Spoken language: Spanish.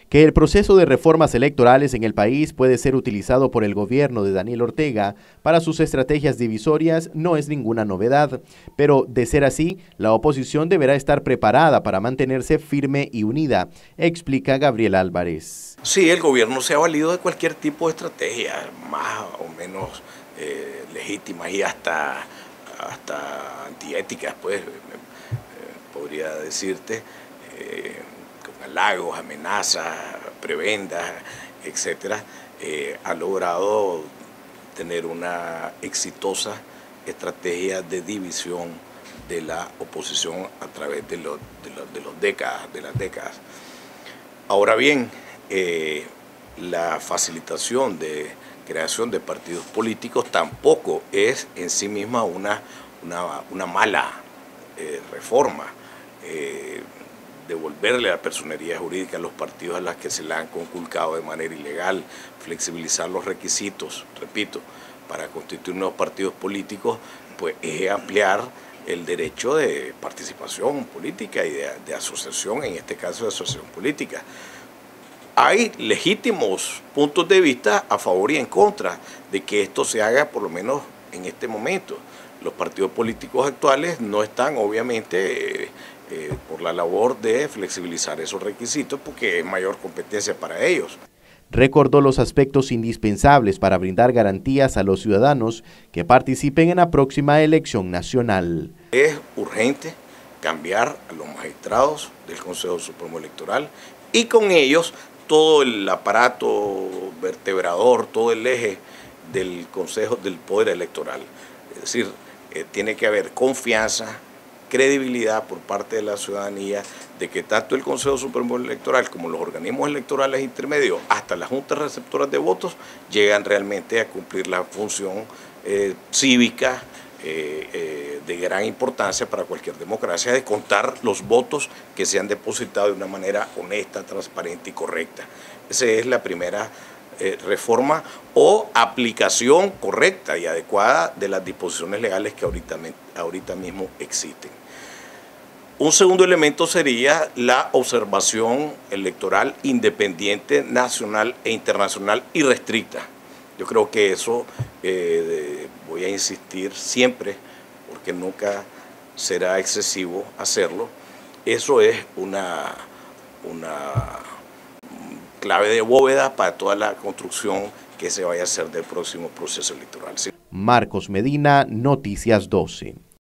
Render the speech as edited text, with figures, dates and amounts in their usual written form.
Que el proceso de reformas electorales en el país puede ser utilizado por el gobierno de Daniel Ortega para sus estrategias divisorias no es ninguna novedad, pero de ser así, la oposición deberá estar preparada para mantenerse firme y unida, explica Gabriel Álvarez. Sí, el gobierno se ha valido de cualquier tipo de estrategia, más o menos legítimas y hasta antiéticas, pues, podría decirte, con halagos, amenazas, prebendas, etcétera, ha logrado tener una exitosa estrategia de división de la oposición a través de las décadas. Ahora bien, la facilitación de creación de partidos políticos tampoco es en sí misma una mala reforma. Devolverle la personería jurídica a los partidos a las que se le han conculcado de manera ilegal, flexibilizar los requisitos, repito, para constituir nuevos partidos políticos, pues es ampliar el derecho de participación política y de asociación, en este caso de asociación política. Hay legítimos puntos de vista a favor y en contra de que esto se haga, por lo menos en este momento. Los partidos políticos actuales no están, obviamente, por la labor de flexibilizar esos requisitos porque es mayor competencia para ellos. Recordó los aspectos indispensables para brindar garantías a los ciudadanos que participen en la próxima elección nacional. Es urgente cambiar a los magistrados del Consejo Supremo Electoral y con ellos todo el aparato vertebrador, todo el eje del Consejo del Poder Electoral. Es decir, tiene que haber confianza, credibilidad por parte de la ciudadanía de que tanto el Consejo Supremo Electoral como los organismos electorales intermedios, hasta las juntas receptoras de votos, llegan realmente a cumplir la función cívica de gran importancia para cualquier democracia, de contar los votos que se han depositado de una manera honesta, transparente y correcta. Esa es la primera reforma o aplicación correcta y adecuada de las disposiciones legales que ahorita mismo existen. Un segundo elemento sería la observación electoral independiente, nacional e internacional irrestricta. Yo creo que eso voy a insistir siempre, porque nunca será excesivo hacerlo. Eso es una clave de bóveda para toda la construcción que se vaya a hacer del próximo proceso electoral. Marcos Medina, Noticias 12.